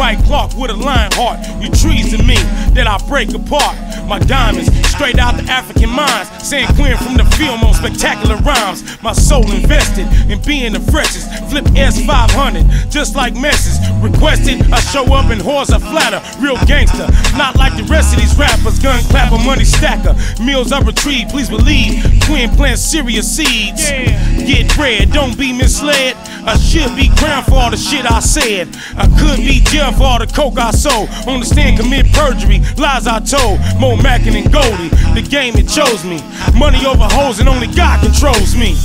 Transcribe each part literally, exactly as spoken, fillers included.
white clock with a lion heart. You treason me, that I break apart. My diamonds, straight out the African mines. Saying Quinn from the film on spectacular rhymes. My soul invested in being the freshest. Flip S five hundred, just like Mess's. Requested, I show up in whores I flatter. Real gangster, not like the rest of these rappers. Gun clapper, money stacker. Meals I retrieve, please believe. Quinn plant serious seeds. Get bread, don't be misled. I should be crowned for all the shit I said. I could be jailed for all the coke I sold. On the stand commit perjury, lies I told. More Mackin and Goldie, the game it chose me. Money over hoes and only God controls me.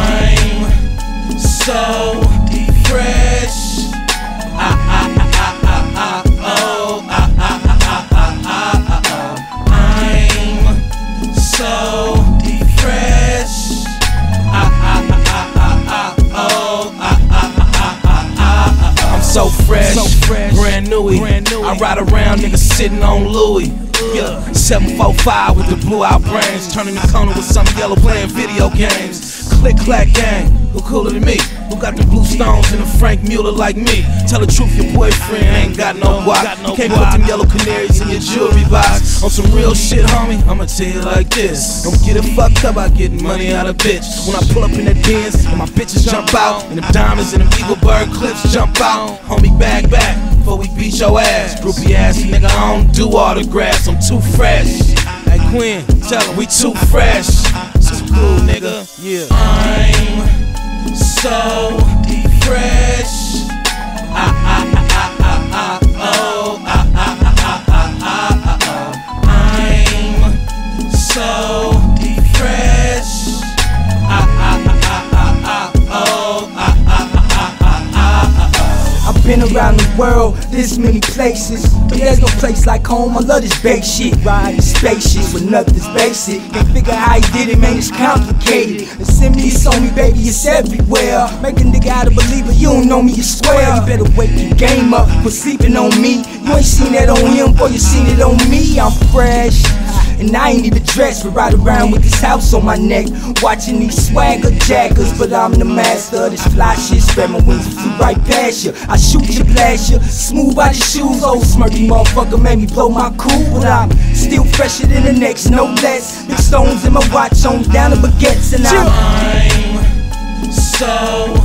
I'm so fresh. I, I, I, I, I, oh, I, I, I, I, I, I, I'm so fresh. I, I, I, I, I, oh, I, I, I, I, I, I'm so fresh, so fresh, brand new. Brand new. I ride around, niggas sitting on Louis. Yeah, seven four five with the blue out brains, turning the corner with some yellow playing video games. Click clack gang, who cooler than me? Who got the blue stones and a Frank Mueller like me? Tell the truth, your boyfriend ain't got no guap. You can't put them yellow canaries in your jewelry box. On some real shit, homie, I'ma tell you like this. Don't get it fucked up, I get money out of bitch. When I pull up in that Benz and my bitches jump out, and them diamonds and them Eagle Bird clips jump out, homie, bag back before we beat your ass. Groupie ass nigga, I don't do autographs, I'm too fresh. Hey Quinn, tell him we too fresh. Too cool, nigga. Yeah. I'm so fresh. I, I, I, I, I, oh, I, I, I, I, I, I, I'm so fresh. I, I, I, I, I, oh, I, I, I, I, I, I've been around the world, this many places, but there's no place like home. I love this big shit, riding spaceships with nothing's basic. Can't figure how he did it, man, it's complicated. And send me, it's on me, baby, it's everywhere. Make a nigga out of believer, you don't know me, you swear. You better wake your game up, quit sleeping on me. You ain't seen that on him, boy, you seen it on me. I'm fresh, and I ain't even dressed, but ride around with this house on my neck, watching these swagger jackers. But I'm the master of this fly shit, spread my wings and flew right past you. I shoot you, blast you, smooth out your shoes. Old smirky motherfucker made me blow my cool, but I'm still fresher than the next, no less. Big stones in my watch on down to baguettes, and I'm, I'm so